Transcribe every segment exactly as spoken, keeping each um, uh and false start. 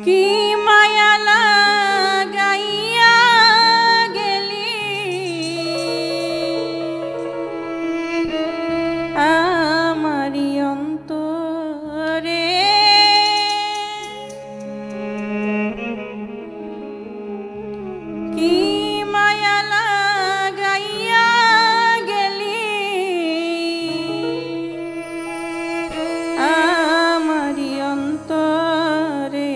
কি মায়া লাগাইয়া গেলি আমারি অন্তরে, কি মায়া লাগাইয়া গেলি আমারি অন্তরে,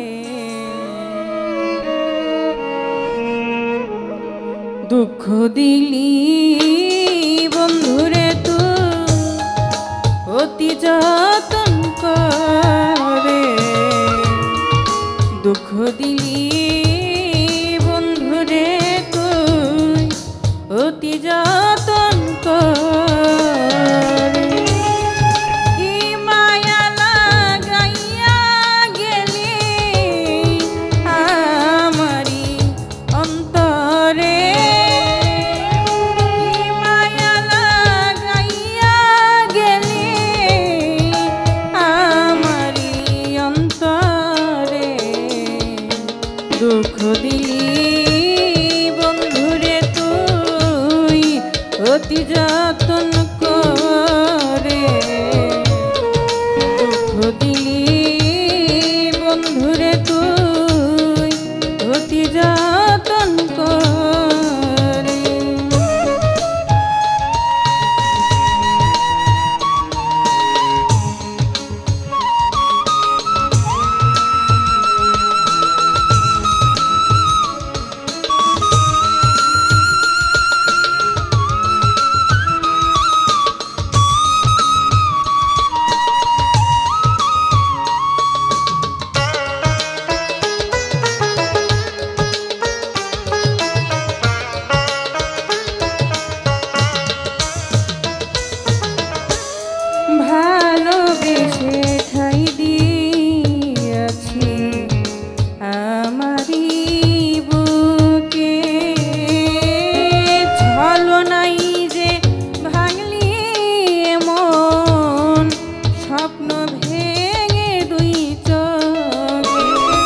দুঃখ দিলি বন্ধুরে তুই অতি যতন করে, দুঃখ দিলি বন্ধুরে তুই অতি যতন করে, কি মায়া লাগাইয়া গেলি আমারি অন্তরে, দুঃখ দিলি বন্ধুরে তুই অতি যতন করে, দুঃখ দিলি বন্ধুরে তুই অতি যতন করে। ভালোবেসে ঠাই দিয়াছি আমারি বুকে, ছলনাই যে ভাঙলি মন স্বপ্ন ভেঙে দুই চোখে,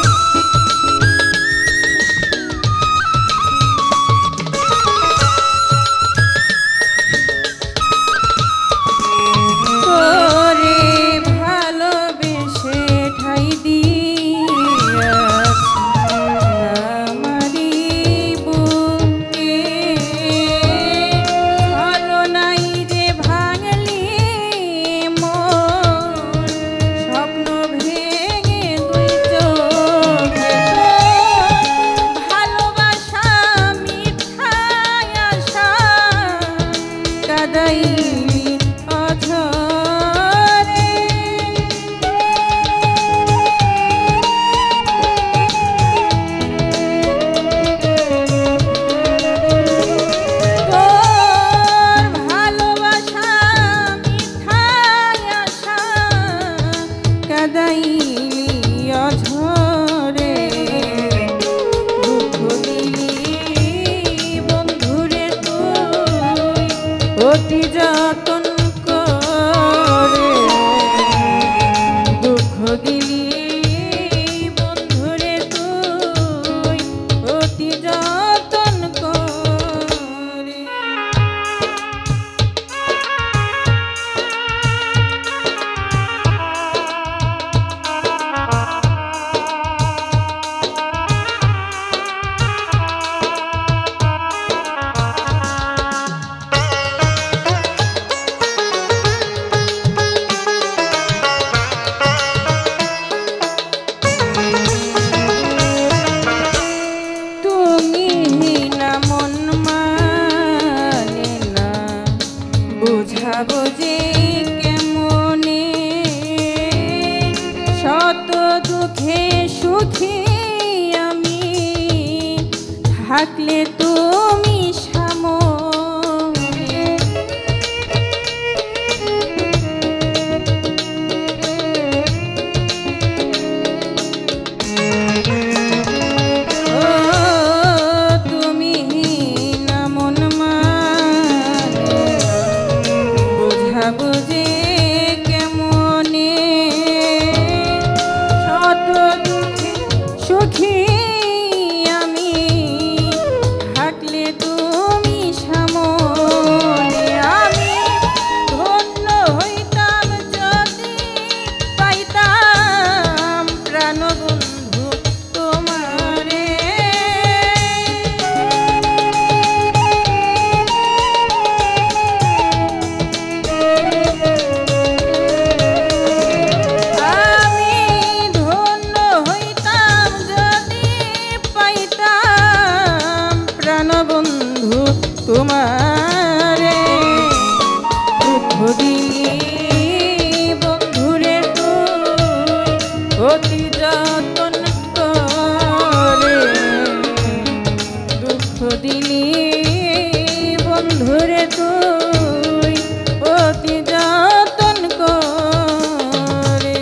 অতি যতন করে, দুঃখ দিলি বন্ধুরে তুই অতি যতন করে। বুঝাবো যে কেমনে শত দুঃখে সুখী আমি থাকলে তুমি সামনে, ও তুমি না মন মানে বুঝাবো যে কেমনে শত দুঃখে অতি যতন করে দুঃখ দিলি বন্ধুরে তুই অতি যতন করে।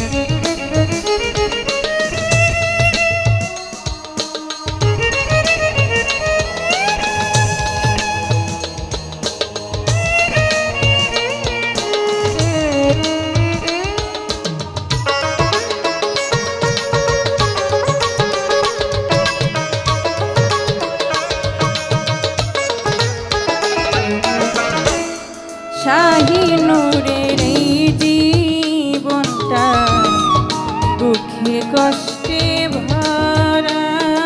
শাহিনুরের এই জীবনটা দুঃখে কষ্টে ভরা,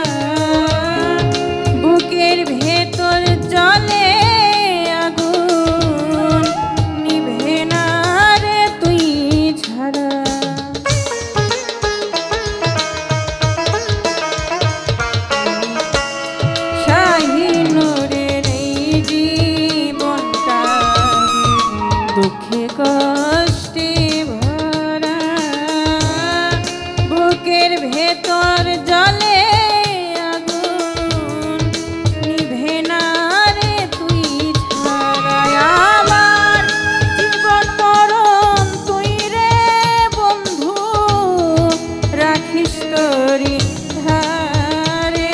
বুকের ভেতর জলে আগুন নিভে না রে তুই ছাড়া। শাহিনুরের এই জীবনটা দুঃখে কষ্টে ভরা, বুকের ভেতর জলে আগুন নিভে না রে তুই ছাড়া। আমার জীবন মরণ তুই রে বন্ধু রাখিস তোরি ধারে।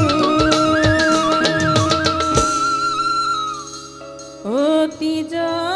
অতি